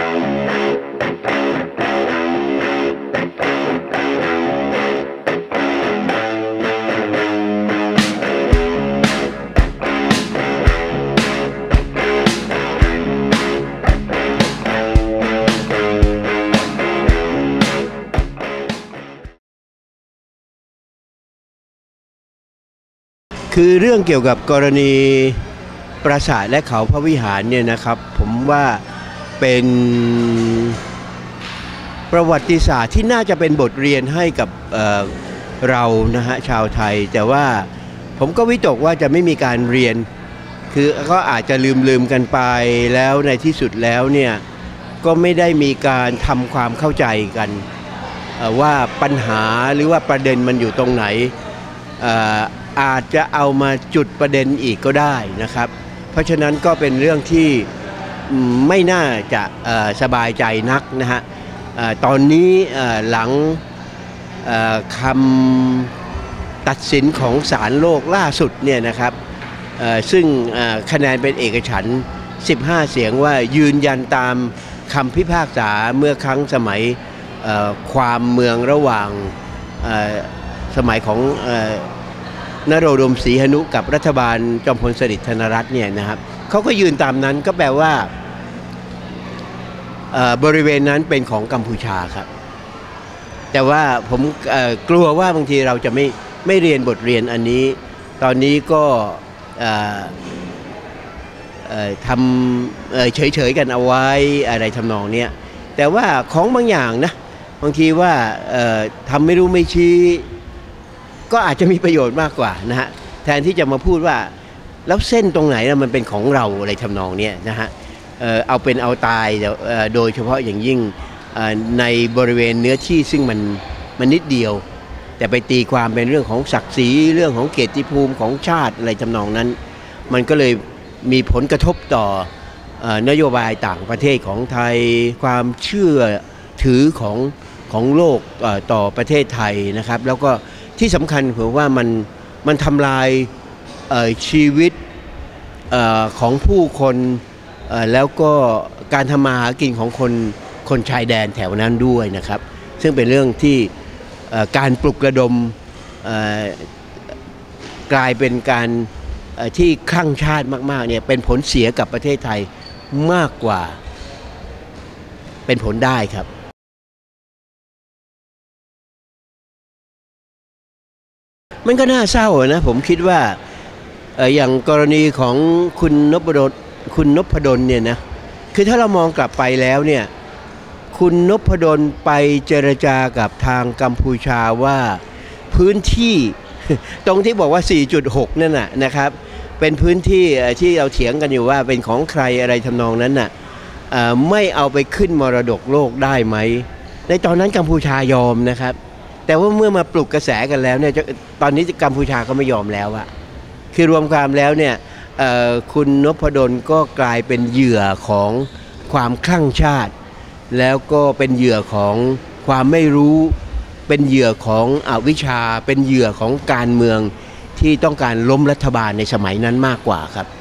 คือเรื่องเกี่ยวกับกรณีปราสาทและเขาพระวิหารเนี่ยนะครับผมว่าเป็นประวัติศาสตร์ที่น่าจะเป็นบทเรียนให้กับเรานะฮะชาวไทยแต่ว่าผมก็วิตกว่าจะไม่มีการเรียนคือก็อาจจะลืมกันไปแล้วในที่สุดแล้วเนี่ยก็ไม่ได้มีการทำความเข้าใจกันว่าปัญหาหรือว่าประเด็นมันอยู่ตรงไหนอาจจะเอามาจุดประเด็นอีกก็ได้นะครับเพราะฉะนั้นก็เป็นเรื่องที่ไม่น่าจะสบายใจนักนะฮะตอนนี้หลังคำตัดสินของศาลโลกล่าสุดเนี่ยนะครับซึ่งคะแนนเป็นเอกฉันท์15 เสียงว่ายืนยันตามคำพิพากษาเมื่อครั้งสมัยความเมืองระหว่างสมัยของนโรดมศรีหนุกับรัฐบาลจอมพลสฤษดิ์ธนรัตน์เนี่ยนะครับเขาก็ยืนตามนั้นก็แปลว่าบริเวณนั้นเป็นของกัมพูชาครับแต่ว่าผมกลัวว่าบางทีเราจะไม่เรียนบทเรียนอันนี้ตอนนี้ก็ทำเฉยๆกันเอาไว้อะไรทำนองนี้แต่ว่าของบางอย่างนะบางทีว่าทำไม่รู้ไม่ชี้ก็อาจจะมีประโยชน์มากกว่านะฮะแทนที่จะมาพูดว่าแล้วเส้นตรงไหนมันเป็นของเราอะไรทำนองนี้นะฮะเอาเป็นเอาตายโดยเฉพาะอย่างยิ่งในบริเวณเนื้อที่ซึ่งมันนิดเดียวแต่ไปตีความเป็นเรื่องของศักดิ์ศรีเรื่องของเกียรติภูมิของชาติอะไรทำนองนั้นมันก็เลยมีผลกระทบต่อนโยบายต่างประเทศของไทยความเชื่อถือของโลกต่อประเทศไทยนะครับแล้วก็ที่สำคัญผมว่ามันทำลายชีวิตของผู้คนแล้วก็การทำมาหากินของคนชายแดนแถวนั้นด้วยนะครับซึ่งเป็นเรื่องที่การปลุกระดมกลายเป็นการที่คลั่งชาติมากๆเนี่ยเป็นผลเสียกับประเทศไทยมากกว่าเป็นผลได้ครับมันก็น่าเศร้านะผมคิดว่าอย่างกรณีของคุณนพดลเนี่ยนะคือถ้าเรามองกลับไปแล้วเนี่ยคุณนพดลไปเจรจากับทางกัมพูชาว่าพื้นที่ ตรงที่บอกว่า 4.6 นั่นนะครับเป็นพื้นที่ที่เราเถียงกันอยู่ว่าเป็นของใครอะไรทำนองนั้นน่ะไม่เอาไปขึ้นมรดกโลกได้ไหมในตอนนั้นกัมพูชายอมนะครับแต่ว่าเมื่อมาปลุกกระแสกันแล้วเนี่ยตอนนี้กัมพูชาก็ไม่ยอมแล้วอะคือรวมความแล้วเนี่ยคุณนพดลก็กลายเป็นเหยื่อของความคลั่งชาติแล้วก็เป็นเหยื่อของความไม่รู้เป็นเหยื่อของอวิชชาเป็นเหยื่อของการเมืองที่ต้องการล้มรัฐบาลในสมัยนั้นมากกว่าครับ